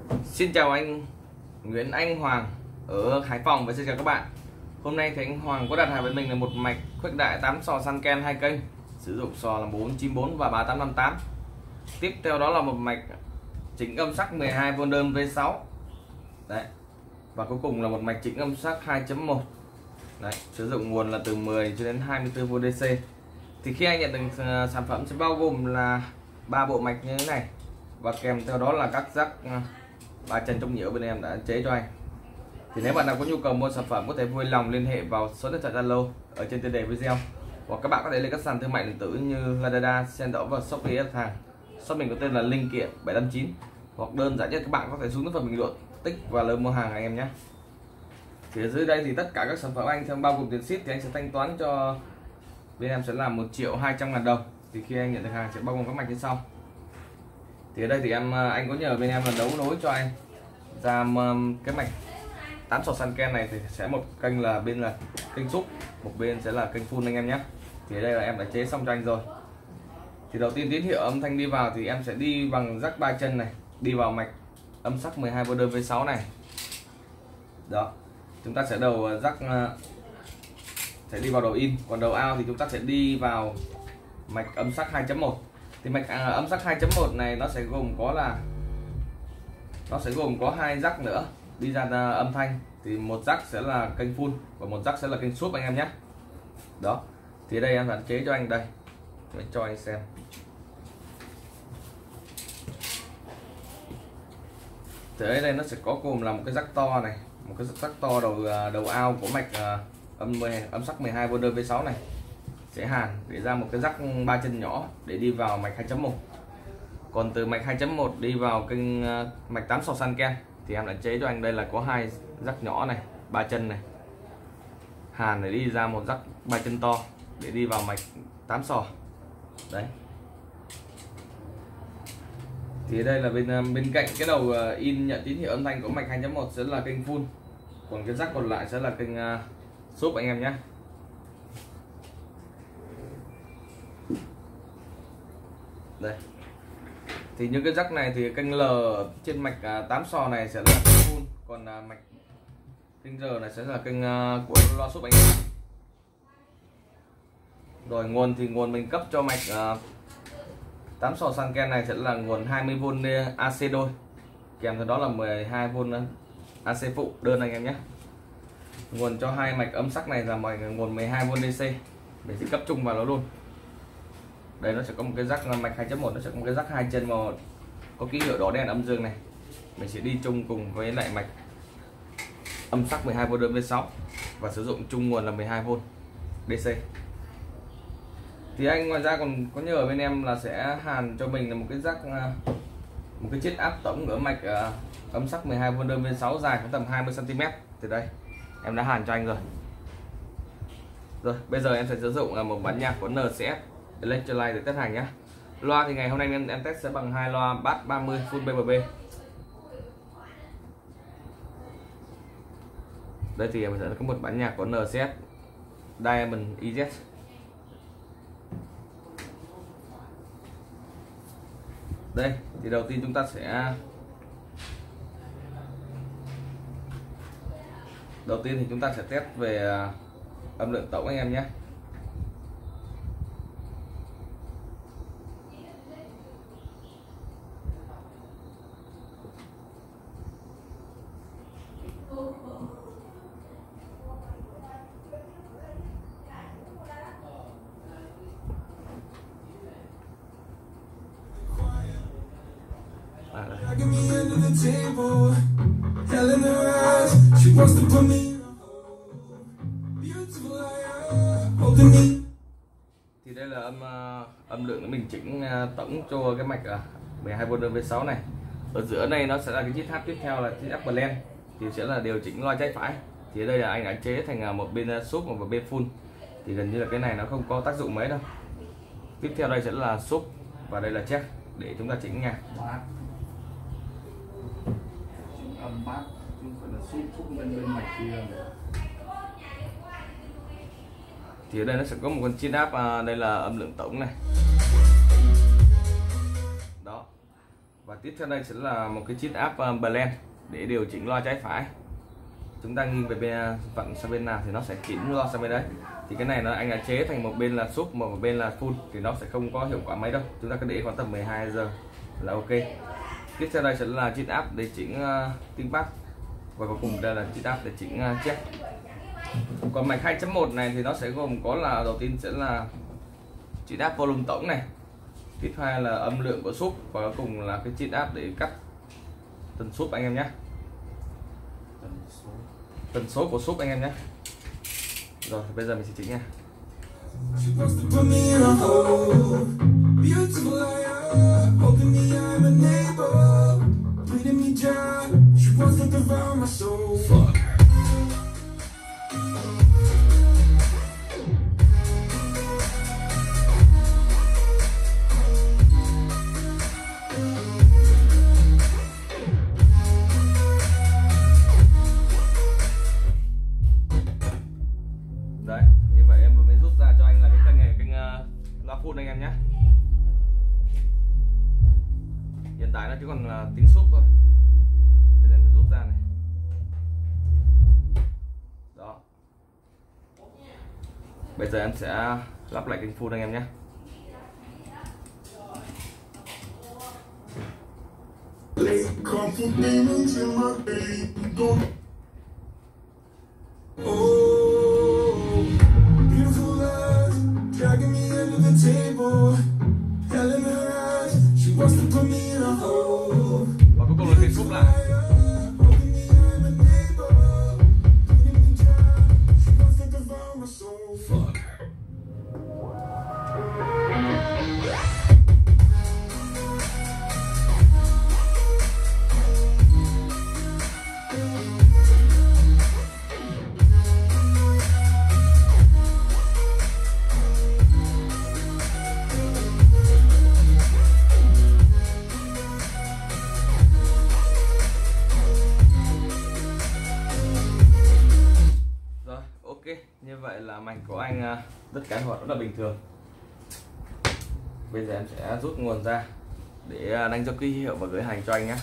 Xin chào anh Nguyễn Anh Hoàng ở Hải Phòng và xin chào các bạn. Hôm nay thì anh Hoàng có đặt hàng với mình là một mạch khuếch đại 8 sò Sanken 2 kênh, sử dụng sò là 494 và 3858. Tiếp theo đó là một mạch chỉnh âm sắc 12V đơn V6. Đấy. Và cuối cùng là một mạch chỉnh âm sắc 2.1. Đấy, sử dụng nguồn là từ 10 cho đến 24V DC. Thì khi anh nhận được sản phẩm sẽ bao gồm là 3 bộ mạch như thế này và kèm theo đó là các rắc 3 chân chống nhiễu bên em đã chế cho anh. Thì nếu bạn nào có nhu cầu mua sản phẩm có thể vui lòng liên hệ vào số điện thoại Zalo ở trên tiêu đề video, hoặc các bạn có thể lên các sàn thương mại điện tử như Lazada, Sendor và Shopee đặt hàng. Shop mình có tên là Linh Kiện 759, hoặc đơn giản nhất các bạn có thể xuống phần bình luận tích và lời mua hàng anh em nhé. Thì ở dưới đây thì tất cả các sản phẩm anh bao gồm tiền ship thì anh sẽ thanh toán cho bên em sẽ là 1.200.000 đồng. Thì khi anh nhận được hàng sẽ bao gồm các mạch như sau. Thì ở đây thì anh có nhờ bên em là đấu nối cho anh ra cái mạch 8 sò Sanken này, thì sẽ một kênh là bên là kênh súp, một bên sẽ là kênh full anh em nhé. Thì ở đây là em đã chế xong cho anh rồi. Thì đầu tiên tín hiệu âm thanh đi vào thì em sẽ đi bằng rắc 3 chân này, đi vào mạch âm sắc 12V đơn V6 này. Đó, chúng ta sẽ đầu rắc sẽ đi vào đầu in, còn đầu out thì chúng ta sẽ đi vào mạch âm sắc 2.1. Thì mạch âm sắc 2.1 này nó sẽ gồm có 2 rắc nữa đi ra âm thanh. Thì một rắc sẽ là kênh full và một rắc sẽ là kênh súp anh em nhé. Đó, thì đây em đã chế cho anh, đây để cho anh xem. Thì ở đây nó sẽ có gồm là một cái rắc to này, một cái rắc to đầu out của mạch âm sắc 12V đơn V6 này, sẽ hàn để ra một cái rắc 3 chân nhỏ để đi vào mạch 2.1. Còn từ mạch 2.1 đi vào kênh mạch 8 sò Sanken thì em đã chế cho anh đây là có 2 rắc nhỏ này, 3 chân này, hàn để đi ra một rắc 3 chân to để đi vào mạch 8 sò. Đấy. Thì đây là bên cạnh cái đầu in nhận tín hiệu âm thanh của mạch 2.1 sẽ là kênh full, còn cái rắc còn lại sẽ là kênh súp anh em nhé. Đây. Thì những cái rắc này thì kênh L trên mạch 8 sò này sẽ là kênh full, còn mạch kênh R này sẽ là kênh của loa súp anh em. Rồi nguồn thì nguồn mình cấp cho mạch 8 sò Sanken này sẽ là nguồn 20V AC đôi, kèm theo đó là 12V AC phụ đơn anh em nhé. Nguồn cho hai mạch âm sắc này là nguồn 12V DC, mình sẽ cấp chung vào nó luôn. Đây nó sẽ có một cái rắc mạch 2.1, nó sẽ có một cái rắc 2 chân màu có ký hiệu đỏ đen âm dương này, mình sẽ đi chung cùng với lại mạch âm sắc 12V đơn V6 và sử dụng chung nguồn là 12V DC. Thì anh ngoài ra còn có nhờ bên em là sẽ hàn cho mình là một cái rắc, một cái chiết áp tổng ở mạch âm sắc 12V đơn V6 dài có tầm 20 cm. Từ đây em đã hàn cho anh rồi. Rồi bây giờ em sẽ sử dụng là một bản nhạc của NCS Electrolyte để test hành nhé. Loa thì ngày hôm nay em test sẽ bằng 2 loa bass 30 full BBB. Đây thì em sẽ có một bản nhạc của NCS Diamond EZ. Đây thì đầu tiên chúng ta sẽ test về âm lượng tổng anh em nhé. Thì đây là âm lượng mình chỉnh tổng cho cái mạch 12V đơn V6 này. Ở giữa này nó sẽ là cái chiếc hát, tiếp theo là chiếc áp blend thì sẽ là điều chỉnh loa trái phải. Thì ở đây là anh đã chế thành một bên súp và một bên full, thì gần như là cái này nó không có tác dụng mấy đâu. Tiếp theo đây sẽ là súp và đây là check để chúng ta chỉnh nhạc. Âm bass chứ không phải là súp bên mạch kia. Thì ở đây nó sẽ có một con chin áp, đây là âm lượng tổng này. Đó. Và Và tiếp theo đây sẽ là một cái chip áp blend để điều chỉnh loa trái phải. Chúng ta nghiêng về bên vặn sang bên nào thì nó sẽ chỉnh loa sang bên đấy. Thì cái này nó anh đã chế thành một bên là sub mà một bên là full thì nó sẽ không có hiệu quả mấy đâu. Chúng ta cứ để khoảng tầm 12 giờ là ok. Tiếp theo đây sẽ là chip áp để chỉnh tiếng bass, và cuối cùng đây là chip áp để chỉnh check. Còn mạch 2.1 này thì nó sẽ gồm có là đầu tiên sẽ là chip áp volume tổng này, tiếp theo là âm lượng của sub, và cuối cùng là cái chip áp để cắt tần sub anh em nhé, tần số của sub anh em nhé. Rồi bây giờ mình sẽ chỉnh nha. Đấy, như vậy em vừa mới rút ra cho anh là cái kênh này, kênh loa full anh em nhé. Hiện tại nó chỉ còn là tiếng sub thôi. Bây giờ mình rút ra này. Đó. Bây giờ em sẽ lắp lại kênh full anh em nhé. Và cuối cùng là kênh sub lại. Như vậy là mạch của anh tất cả hoạt rất là bình thường. Bây giờ em sẽ rút nguồn ra để đánh dấu ký hiệu và gửi hành cho anh nhé.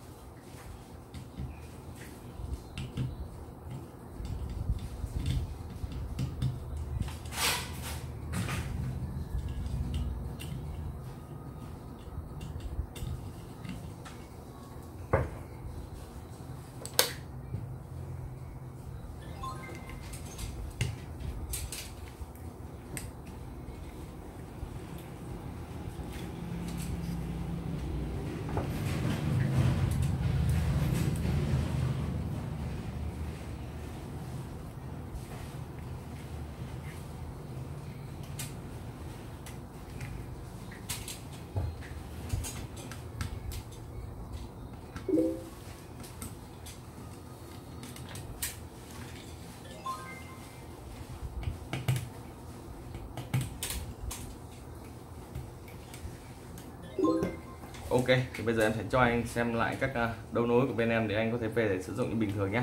Ok, thì bây giờ em sẽ cho anh xem lại các đấu nối của bên em để anh có thể về để sử dụng như bình thường nhé.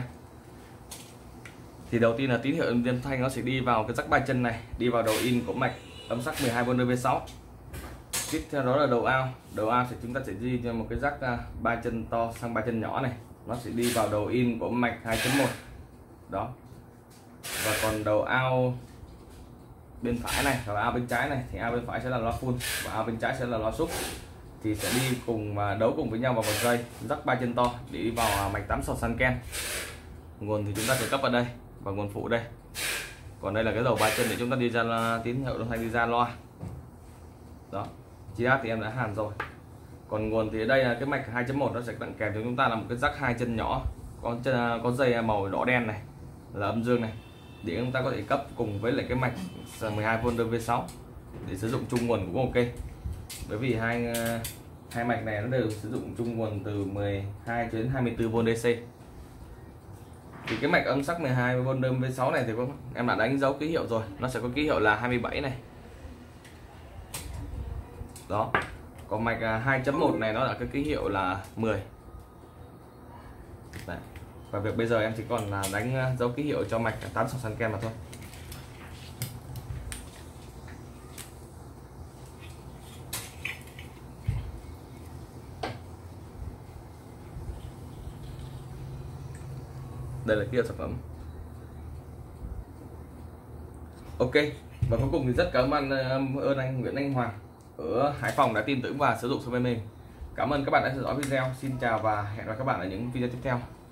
Thì đầu tiên là tín hiệu âm thanh nó sẽ đi vào cái jack 3 chân này, đi vào đầu in của mạch âm sắc 12V DV6. Tiếp theo đó là đầu out. Đầu out thì chúng ta sẽ di cho một cái jack 3 chân to sang 3 chân nhỏ này, nó sẽ đi vào đầu in của mạch 2.1 đó. Và còn đầu out bên phải này và out bên trái này thì out bên phải sẽ là loa full và out bên trái sẽ là loa sub, thì sẽ đi cùng và đấu cùng với nhau vào một dây jack 3 chân to để đi vào mạch 8 sò Sanken. Nguồn thì chúng ta sẽ cấp vào đây và nguồn phụ đây. Còn đây là cái đầu 3 chân để chúng ta đi ra tín hiệu âm thanh đi ra loa. Đó. Chi áp thì em đã hàn rồi. Còn nguồn thì ở đây là cái mạch 2.1 nó sẽ tặng kèm cho chúng ta là một cái jack 2 chân nhỏ có dây màu đỏ đen này là âm dương này, để chúng ta có thể cấp cùng với lại cái mạch 12V DV6 để sử dụng chung nguồn cũng ok. Bởi vì hai mạch này nó đều sử dụng chung nguồn từ 12 đến 24V DC. Thì cái mạch âm sắc 12V DV6 này thì em đã đánh dấu ký hiệu rồi, nó sẽ có ký hiệu là 27 này. Đó. Còn mạch 2.1 này nó là cái ký hiệu là 10. Đấy. Và việc bây giờ em chỉ còn là đánh dấu ký hiệu cho mạch 8 sò Sanken mà thôi. Đây là kia sản phẩm. Ok, và cuối cùng thì rất cảm ơn anh Nguyễn Anh Hoàng ở Hải Phòng đã tin tưởng và sử dụng sản phẩm mình. Cảm ơn các bạn đã theo dõi video. Xin chào và hẹn gặp các bạn ở những video tiếp theo.